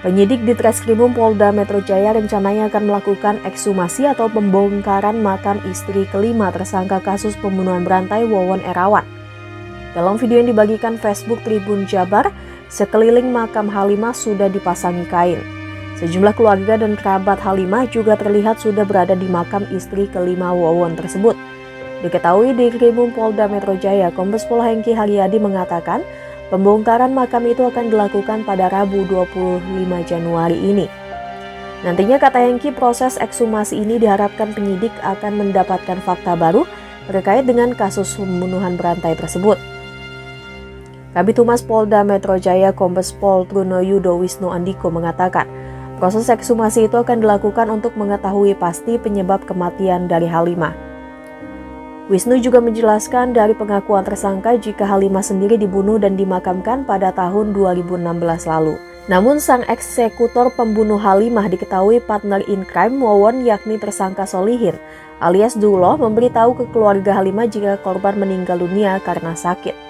Penyidik di Treskrimum Polda Metro Jaya rencananya akan melakukan ekshumasi atau pembongkaran makam istri kelima tersangka kasus pembunuhan berantai Wawon Erawan. Dalam video yang dibagikan Facebook Tribun Jabar, sekeliling makam Halimah sudah dipasangi kain. Sejumlah keluarga dan kerabat Halimah juga terlihat sudah berada di makam istri kelima Wawon tersebut. Diketahui di Treskrimum Polda Metro Jaya, Kombes Pol Hengki Haryadi mengatakan pembongkaran makam itu akan dilakukan pada Rabu 25 Januari ini. Nantinya, kata Hengki, proses ekshumasi ini diharapkan penyidik akan mendapatkan fakta baru terkait dengan kasus pembunuhan berantai tersebut. Kabid Humas Polda Metro Jaya Kombes Pol Truno Yudo Wisnu Andiko mengatakan, proses ekshumasi itu akan dilakukan untuk mengetahui pasti penyebab kematian dari Halimah. Wisnu juga menjelaskan dari pengakuan tersangka jika Halimah sendiri dibunuh dan dimakamkan pada tahun 2016 lalu. Namun sang eksekutor pembunuh Halimah diketahui partner in crime Wawon yakni tersangka Solihin alias Duloh memberitahu ke keluarga Halimah jika korban meninggal dunia karena sakit.